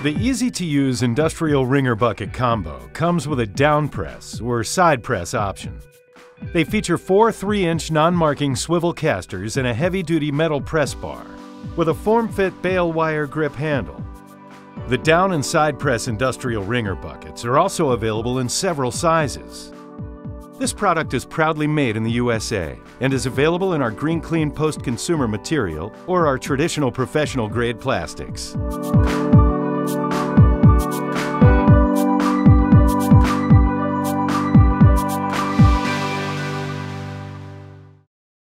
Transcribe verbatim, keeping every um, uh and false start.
The easy-to-use Industrial Wringer Bucket Combo comes with a down press or side press option. They feature four three inch non-marking swivel casters and a heavy-duty metal press bar with a form-fit bale wire grip handle. The down and side press Industrial Wringer buckets are also available in several sizes. This product is proudly made in the U S A and is available in our Green Clean post-consumer material or our traditional professional grade plastics.